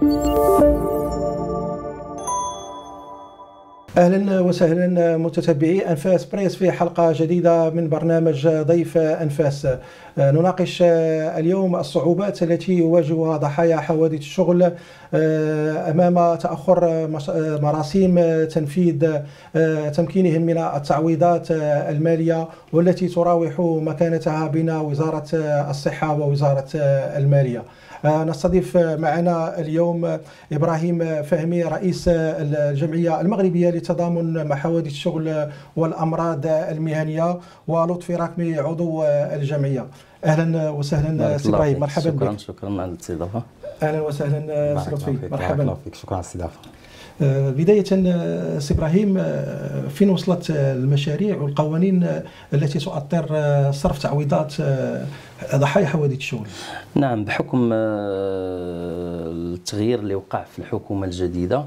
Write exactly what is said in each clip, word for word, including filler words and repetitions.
اهلا وسهلا متتبعي انفاس بريس في حلقه جديده من برنامج ضيف انفاس. نناقش اليوم الصعوبات التي يواجهها ضحايا حوادث الشغل امام تاخر مراسيم تنفيذ تمكينهم من التعويضات الماليه والتي تراوح مكانتها بين وزاره الصحه ووزاره الماليه. نستضيف معنا اليوم إبراهيم فهمي رئيس الجمعية المغربية للتضامن مع حوادث الشغل والأمراض المهنية، ولطفي راكمي عضو الجمعية. أهلا وسهلا سي إبراهيم، مرحبا بك. شكرا شكرا على الاستضافة. أهلا وسهلا سي لطفي، مرحبا. الله فيك، شكرا على الاستضافة. بداية سي إبراهيم، فين وصلت المشاريع والقوانين التي تؤطر صرف تعويضات ضحايا حوادث الشغل؟ نعم، بحكم التغيير اللي وقع في الحكومة الجديدة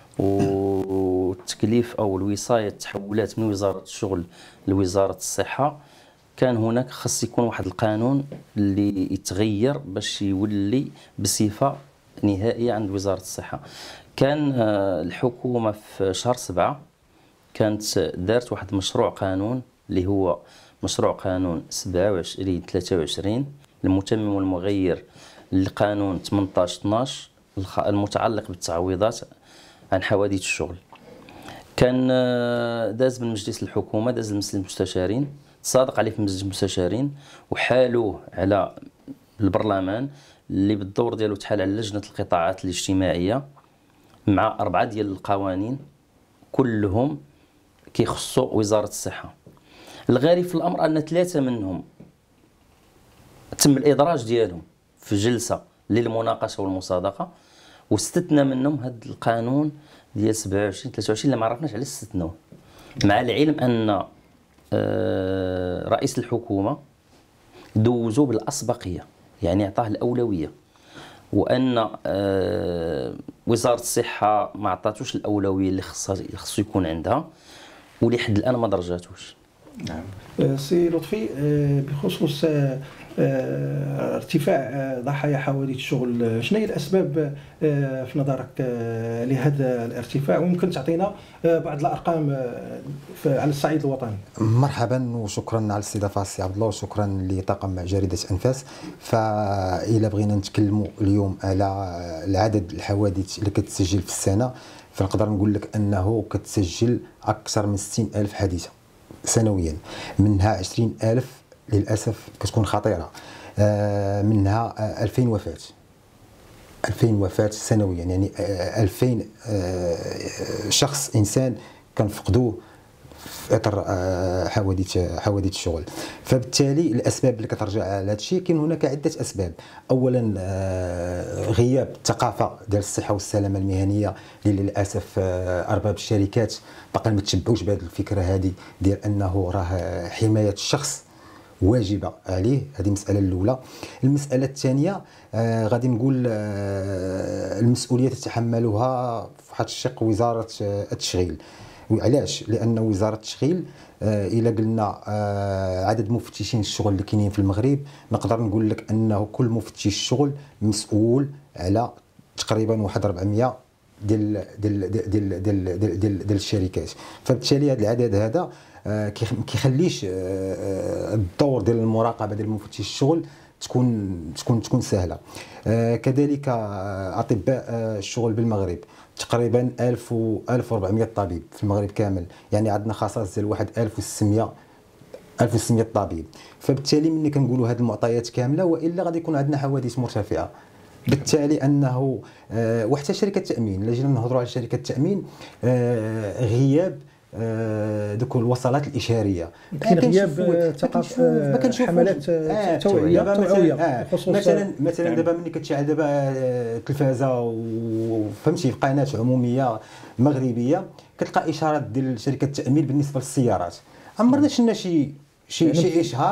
والتكليف أو الوصاية التحولات من وزارة الشغل لوزارة الصحة، كان هناك خاص يكون واحد القانون اللي يتغير باش يولي بصفة نهائية عند وزارة الصحة. كان الحكومة في شهر سبعة كانت دارت واحد مشروع قانون اللي هو مشروع قانون سبعة وعشرين ثلاثة وعشرين المتمم والمغير لقانون ثمانية عشر اثناش المتعلق بالتعويضات عن حوادث الشغل. كان داز من مجلس الحكومة، داز لمجلس المستشارين، تصادق عليه في مجلس المستشارين وحالوه على البرلمان اللي بالدور ديالو تحال على لجنة القطاعات الاجتماعية مع أربعة ديال القوانين كلهم كيخصوا وزارة الصحة. الغريب في الأمر أن ثلاثة منهم تم الإدراج ديالهم في جلسة للمناقشة والمصادقة، واستثنى منهم هذا القانون ديال سبعة وعشرين ثلاثة وعشرين اللي ما عرفناش علاش استثنوه، مع العلم أن رئيس الحكومة دوزوه بالأسبقية، يعني أعطاه الأولوية، وأن وزارة الصحة ما عطاتوش الأولوية اللي خصو يكون عندها ولحد الآن ما درجاتوش. نعم. سي لطفي، بخصوص ارتفاع ضحايا حوادث الشغل، شنو هي الأسباب في نظرك لهذا الارتفاع، وممكن تعطينا بعض الأرقام على الصعيد الوطني؟ مرحبا وشكرا على الاستضافة سي عبد الله، وشكرا لطاقم جريدة أنفاس. فإلا بغينا نتكلموا اليوم على العدد الحوادث اللي كتسجل في السنة، فنقدر نقول لك أنه كتسجل أكثر من ستين ألف حادثة سنويا، منها عشرين ألف للأسف كتكون خطيرة، منها ألفين وفاة ألفين وفاة سنويا، يعني ألفين شخص إنسان كنفقدوه في اطر حوادث حوادث الشغل. فبالتالي الاسباب اللي كترجع على هذا الشيء، كاين هناك عده اسباب. اولا غياب الثقافه ديال الصحه والسلامه المهنيه، اللي للاسف ارباب الشركات باقي ما تشبعوش بهذه الفكره هذه ديال انه راه حمايه الشخص واجبه عليه. هذه المساله الاولى. المساله الثانيه آه غادي نقول آه المسؤوليه تتحملها في واحد الشق وزاره آه التشغيل. وعلاش؟ لان وزاره التشغيل آه الا قلنا آه عدد مفتشين الشغل اللي كاينين في المغرب، نقدر نقول لك انه كل مفتش الشغل مسؤول على تقريبا واحد أربعمائة ديال ديال ديال ديال ديال ديال الشركات. فبالتالي هذا العدد هذا آه كيخليش آه الدور ديال المراقبه ديال مفتش الشغل تكون تكون تكون سهله. آه كذلك آه اطباء آه الشغل بالمغرب تقريبا ألف وأربعمائة طبيب في المغرب كامل، يعني عندنا خصائص ديال واحد ألف وستمائة ألف وستمائة طبيب. فبالتالي ملي كنقولوا هذه المعطيات كامله، والا غادي يكون عندنا حوادث مرتفعه. بالتالي انه آه وحتى شركه التامين، الا جينا نهضروا على شركه التامين، آه غياب آه دوك الوصلات الاشاريه، كاين غياب ثقافه حملات توعيه توعيه مثلا مثلا دابا ملي كتشاهد دابا التلفازه وفهمتي في قناه عموميه مغربيه، كتلقى اشارات ديال شركه التامين بالنسبه للسيارات. عمرنا شفنا شي شي شي اشهار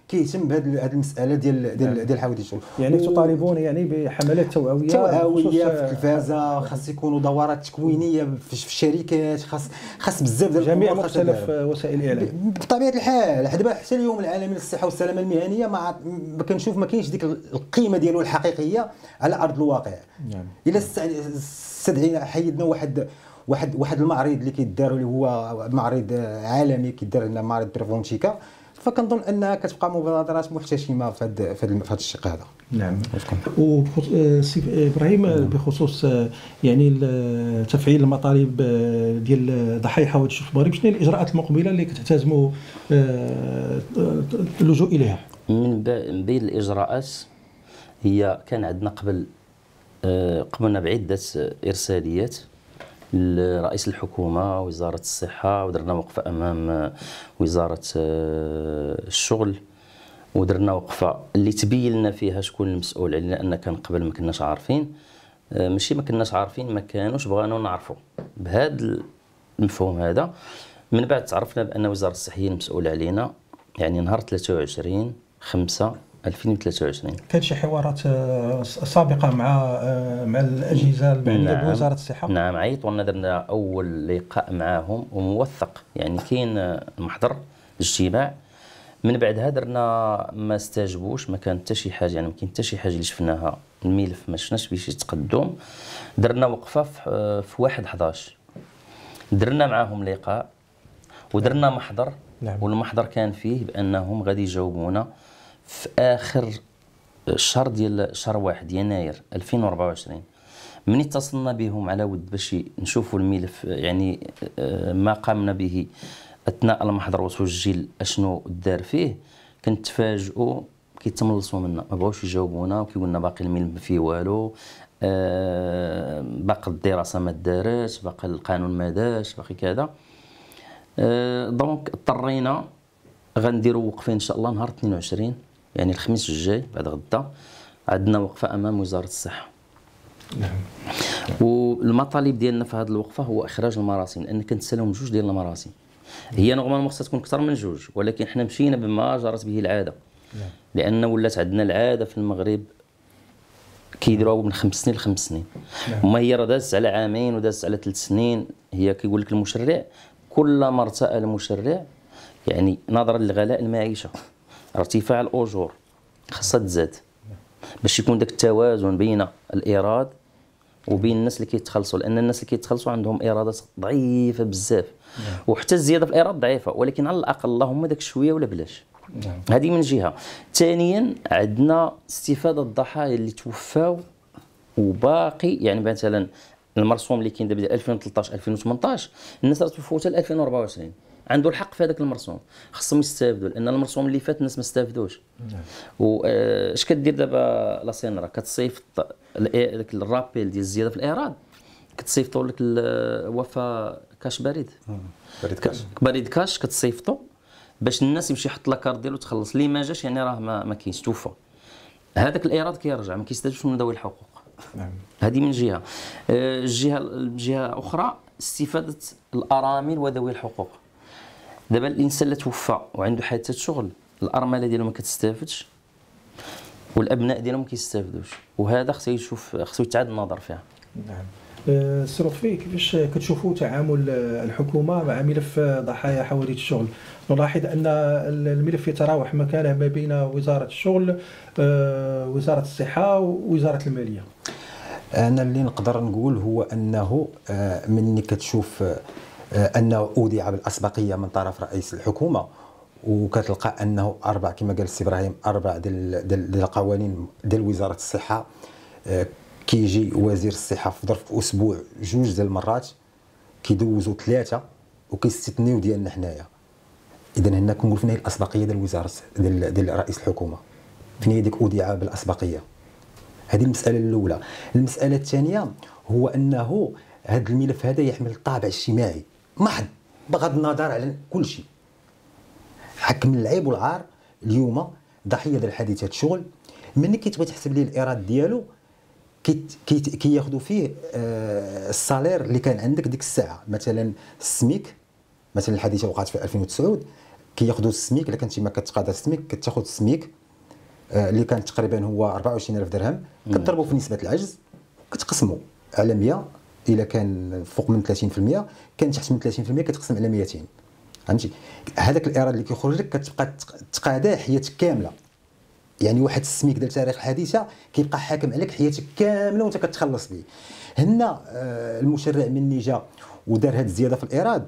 كيهتم بهذه هذه المساله ديال ديال ديال حوادث الشغل. يعني تطالبون يعني بحملات توعويه توعويه في التلفازه، خاص يكونوا دورات تكوينيه في الشركات، خاص خاص بزاف ديال جميع مختلف وسائل الاعلام بطبيعه الحال. دابا حتى اليوم العالمي للصحه والسلامه المهنيه ما كنشوف ما كاينش ديك القيمه ديالو الحقيقيه على ارض الواقع. نعم. الا استدعينا حيدنا واحد واحد واحد المعرض اللي كيدار اللي هو معرض عالمي كيدار لنا معرض بريفونتيكا، فكنظن انها كتبقى مبادرات محتشمه في هذا في هذا الشق هذا. نعم. وسي ابراهيم بخصوص يعني تفعيل المطالب ديال ضحايا حوادث الشغل في المغرب، شنو هي الاجراءات المقبله اللي كتحتاجوا اللجوء اليها؟ من بين الاجراءات هي كان عندنا قبل قمنا بعده ارساليات لرئيس الحكومه ووزاره الصحه، ودرنا وقفه امام وزاره الشغل، ودرنا وقفه اللي تبين لنا فيها شكون المسؤول علينا، لان كان قبل ما كناش عارفين، ماشي ما كناش عارفين، ما كانوش بغانا نعرفوا بهذا المفهوم هذا. من بعد تعرفنا بان وزاره الصحه هي المسؤوله علينا، يعني نهار ثلاثة وعشرين خمسة ألفين وثلاثة وعشرين كان شي حوارات سابقه مع مع الاجهزه المعنيه نعم. بوزاره الصحه. نعم، عيطوا لنا، درنا اول لقاء معاهم وموثق، يعني كاين محضر الاجتماع. من بعدها درنا ما استجابوش، ما كان حتى شي حاجه، يعني ما كاين حتى شي حاجه اللي شفناها، الملف ما شفناش بشي تقدم. درنا وقفه في واحد حداش، درنا معاهم لقاء ودرنا محضر. نعم. والمحضر كان فيه بانهم غادي يجاوبونا في اخر الشهر ديال شهر واحد يناير ألفين وأربعة وعشرين. من اتصلنا بهم على ود باش نشوفوا الملف، يعني ما قامنا به اثناء المحضر وتسجيل اشنو دار فيه، كنتفاجئوا كيتملصوا منا، ما بغاوش يجاوبونا وكيقول لنا باقي الملف ما فيه والو، آه باقي الدراسه ما دارتش، باقي القانون ما دارش، باقي كذا. آه دونك اضطرينا غنديروا وقفه ان شاء الله نهار اثنين وعشرين، يعني الخميس الجاي بعد غدا عندنا وقفه امام وزاره الصحه. نعم. والمطالب ديالنا في هذه الوقفه هو اخراج المراسم، لان كنتسالهم جوج ديال المراسم. هي نورمالمون خصها تكون اكثر من جوج، ولكن حنا مشينا بما جرت به العاده. نعم. لان ولات عندنا العاده في المغرب كيديروها من خمس سنين لخمس سنين. نعم. وما هي راه دازت على عامين ودازت على ثلاث سنين. هي كيقول لك المشرع كلما ارتأى المشرع، يعني نظرا لغلاء المعيشه، ارتفاع الاجور، خاصها تزاد باش يكون داك التوازن بين الايراد وبين الناس اللي كيتخلصوا، لان الناس اللي كيتخلصوا عندهم ايرادات ضعيفه بزاف. نعم. وحتى الزياده في الايراد ضعيفه، ولكن على الاقل اللهم داك شويه ولا بلاش. نعم. هذه من جهه. ثانيا عندنا استفاده الضحايا اللي توفاو وباقي، يعني مثلا المرسوم اللي كاين دابا ديال ألفين وثلاثطاش ألفين وثمنطاش الناس راه توفوا حتى ألفين وأربعة وعشرين، عنده الحق في هذاك المرسوم، خصهم يستافدوا، لان المرسوم اللي فات الناس ما استافدوش. نعم. واش كدير دابا لا سينرا؟ كتصيفط داك الرابيل ديال الزياده في الايراد، كتصيفطوا لك الوفاء كاش بريد، بريد كاش بريد كاش كتصيفطوا باش الناس يمشي يحط لاكارت ديالو تخلص، اللي ما جاش يعني راه ما, ما كاينش، توفى. هذاك الايراد كيرجع، ما كيستافدش من ذوي الحقوق. نعم. هذه من جهه. الجهه الجهه اخرى استفاده الارامل وذوي الحقوق. دابا الانسان اللي توفى وعنده حادثه شغل، الارمله ديالو ما كتستافدش والابناء ديالهم ما كيستافدوش، وهذا خصو يشوف، خصو يتعاد النظر فيها. نعم. سي لطفي، كيفاش كتشوفوا تعامل الحكومه مع ملف ضحايا حوادث الشغل؟ نلاحظ ان الملف يتراوح مكانه ما بين وزاره الشغل، وزاره الصحه ووزاره الماليه. انا اللي نقدر نقول هو انه مني كتشوف انه اودع بالاسبقيه من طرف رئيس الحكومه، وكتلقى انه اربع كما قال السي ابراهيم اربع ديال ديال القوانين ديال وزاره الصحه، كيجي وزير الصحه في ظرف اسبوع جوج ديال المرات، كيدوزوا ثلاثه وكيستثنيو ديالنا حنايا. اذا هنا كنقول فين هي الاسبقيه ديال وزاره ديال ديال رئيس الحكومه، فين هي ديك اودع بالاسبقيه. هذه المساله الاولى. المساله الثانيه هو انه هذا الملف هذا يحمل طابع اجتماعي محض، بغض النظر على كل شيء. حكم العيب والعار اليوم ضحيه ديال حادثه شغل، ملي كتبغي تحسب ليه الايراد ديالو كياخذوا فيه آه السالير اللي كان عندك ديك الساعه. مثلا السميك، مثلا الحادثه وقعت في ألفين وتسعة، كياخذوا السميك. الا كنتي ما كتقاضى السميك كتاخذ السميك اللي كان تقريبا هو أربعة وعشرين ألف درهم، كتضربوا في نسبه العجز كتقسموا على مية. الا كان فوق من ثلاثين في المية، كان تحت من ثلاثين في المية كتقسم على مئتين. فهمتي؟ هذاك الايراد اللي كيخرج لك كتبقى تقاضاه حياتك كامله. يعني واحد السميك ديال التاريخ الحديثه كيبقى حاكم عليك حياتك كامله وانت كتخلص به. هنا المشرع مني جا ودار هذه الزياده في الايراد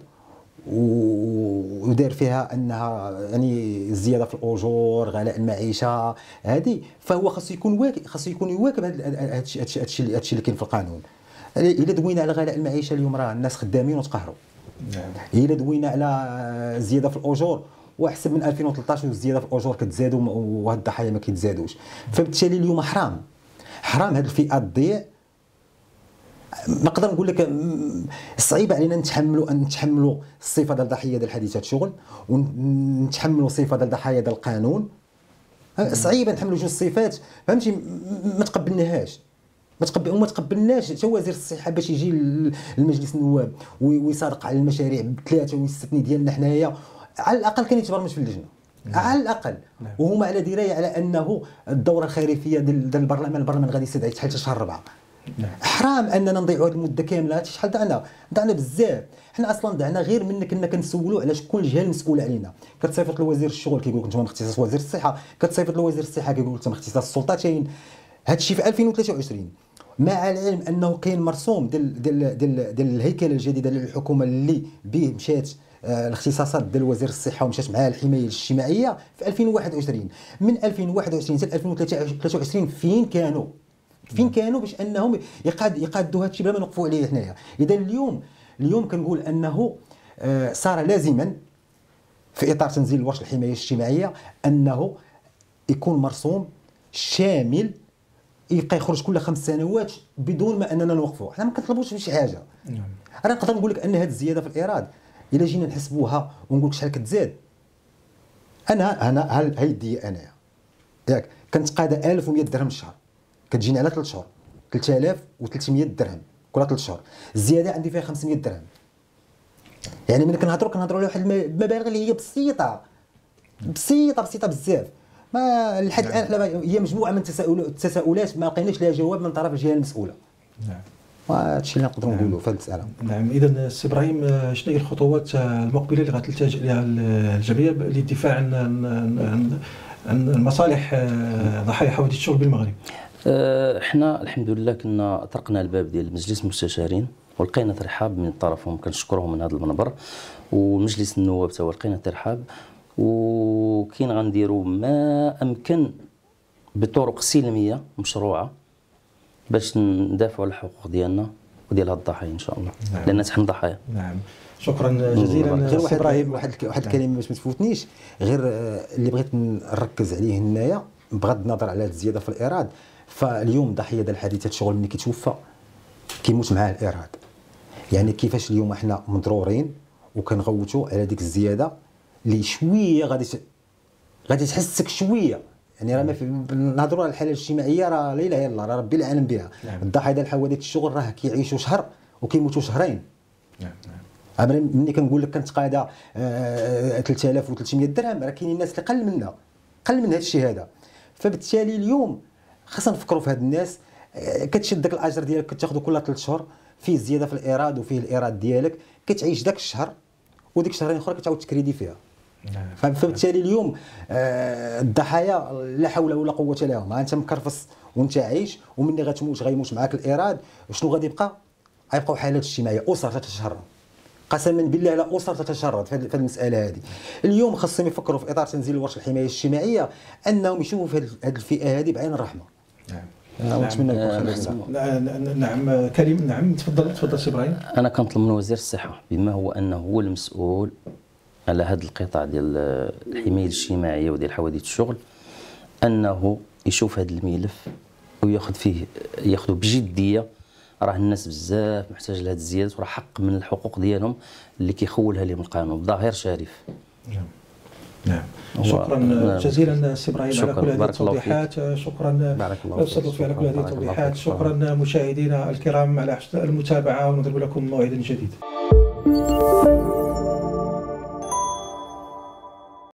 ودار فيها انها يعني الزياده في الاجور، غلاء المعيشه هذه، فهو خاصو يكون واكب خاصو يكون يواكب هذا الشيء هذا الشيء اللي كاين في القانون. الا دوينا على غلاء المعيشه اليوم راه الناس خدامين وتقهروا. نعم. الا دوينا على زياده في الاجور واحسن من ألفين وثلاثطاش والزياده في الاجور كتزاد وهاد الضحايا ما كيتزادوش. فبالتالي اليوم حرام حرام هاد الفئه تضيع. نقدر نقول لك صعيب علينا نتحملوا ان نتحملوا الصفه ديال ضحيه ديال حادثه شغل ونتحملوا صفه ديال ضحايا ديال القانون. صعيب نحملوا جوج صفات. فهمتي؟ ما تقبلناهاش ما تقبل وما تقبلناش حتى وزير الصحه باش يجي لمجلس النواب ويصادق على المشاريع بثلاثه ويستثني ديالنا حنايا. على الاقل كان يتبرمج في اللجنه. نعم. على الاقل. نعم. وهما على درايه على انه الدوره الخريفيه ديال البرلمان البرلمان غادي يستدعي حتى شهر ربعه. نعم. حرام اننا نضيعوا هذه المده كامله. شحال ضعنا ضعنا بزاف. حنا اصلا ضعنا غير من كنا كنسولوا على شكون الجهه المسؤوله علينا. كتصيفط لوزير الشغل كيقول لك انت من اختصاص وزير الصحه، كتصيفط لوزير الصحه كيقول لك انت من اختصاص السلطتين. هذا الشيء في ألفين وثلاثة وعشرين، مع العلم انه كاين مرسوم ديال ديال ديال ديال الهيكله الجديده للحكومه اللي به مشات الاختصاصات ديال وزير الصحه ومشات معها الحمايه الاجتماعيه في ألفين وواحد وعشرين. من ألفين وواحد وعشرين حتى ألفين وثلاثة وعشرين فين كانوا؟ فين كانوا باش انهم يقاد يقادوا هذا الشيء بلا ما نوقفوا عليه حنايا؟ اذا اليوم اليوم كنقول انه صار لازما في اطار تنزيل ورش الحمايه الاجتماعيه انه يكون مرسوم شامل يبقى يخرج كل خمس سنوات بدون ما اننا نوقفوا. حنا ما كنطلبوش شي حاجه. نعم. انا نقدر نقول لك ان هذه الزياده في الايراد الا جينا نحسبوها ونقول لك شحال كتزاد، انا انا هاي يدي انايا ياك كنتقاضى ألف ومئة درهم الشهر، كتجيني على ثلاث شهور ثلاثة آلاف وثلاثمئة درهم كل ثلاث شهور. الزياده عندي فيها خمسمئة درهم. يعني ملي كنهضروا كنهضروا على واحد المبالغ اللي هي بسيطه بسيطه بسيطه بزاف. ما لحد الان حنا هي مجموعه من التساؤلات ما لقيناش لها جواب من طرف الجهه المسؤوله. نعم. وهذا الشيء اللي نقدروا نقولوا في هذه المساله. نعم. اذا السي ابراهيم، شنو هي الخطوات المقبله اللي غتلتجئ لها الجمعيه للدفاع عن عن عن المصالح ضحايا حوادث الشغل بالمغرب؟ احنا الحمد لله كنا طرقنا الباب ديال مجلس المستشارين ولقينا ترحاب من طرفهم، كنشكرهم من هذا المنبر، ومجلس النواب تا لقينا ترحاب، وكاين غنديروا ما امكن بطرق سلميه مشروعه باش ندافعوا على الحقوق ديالنا وديال هاد الضحايا ان شاء الله. نعم. لان نحن ضحايا. نعم. شكرا جزيلا. غير واحد ابراهيم واحد واحد الكلمه باش ما تفوتنيش، غير اللي بغيت نركز عليه هنايا بغض النظر على الزياده في الايراد. فاليوم ضحيه ديال حادثه الشغل ملي كيتوفى كيموت معاه الايراد. يعني كيفاش اليوم احنا مضرورين وكنغوتوا على ديك الزياده اللي شويه غادي غادي تحسك شويه. يعني راه ما نهضروا على الحاله الاجتماعيه راه لا اله الا الله، راه ربي العالم بها. نعم. الضحايا ديال حوادث الشغل راه كيعيشوا شهر وكيموتوا شهرين. نعم نعم. ملي كنقول لك كنتقاضى ثلاثة آلاف وثلاثمئة درهم، راه كاينين الناس اللي قل منا قل من هذا الشيء هذا. فبالتالي اليوم خاصنا نفكروا في هاد الناس. كتشد داك الاجر ديالك كتاخذه كل ثلاث شهور، فيه زياده في الايراد وفيه الايراد ديالك، كتعيش داك الشهر وديك الشهرين الاخرى كتعاود تكريدي فيها. نعم. فبالتالي اليوم آه الضحايا لا حول ولا قوه لهم. انت مكرفص وانت عايش، ومني غتموت غيموت معاك الايراد. شنو غادي يبقى؟ غيبقاو حالات اجتماعيه، اسره تتشرد، قسما بالله على اسره تتشرد في هذه المساله هذه. اليوم خاصهم يفكروا في اطار تنزيل ورش الحمايه الاجتماعيه انهم يشوفوا في هذه الفئه هذه بعين الرحمه. نعم. ونتمنى لكم خير. نعم كريم. نعم تفضل تفضل سي ابراهيم. انا كنطلب من وزير الصحه بما هو انه هو المسؤول على هذا القطاع ديال الحمايه الاجتماعيه وديال حوادث الشغل، انه يشوف هذا الملف وياخذ فيه ياخذه بجديه. راه الناس بزاف محتاج لهذه الزيادات، وراه حق من الحقوق ديالهم اللي كيخولها لهم القانون بظاهر شريف. نعم نعم. شكرا نعم. جزيلا سي ابراهيم على كل هذه التوضيحات. شكرا استاذ لطفي على كل هذه التوضيحات. شكرا مشاهدينا الكرام على المتابعه، ونضرب لكم موعدا جديدا.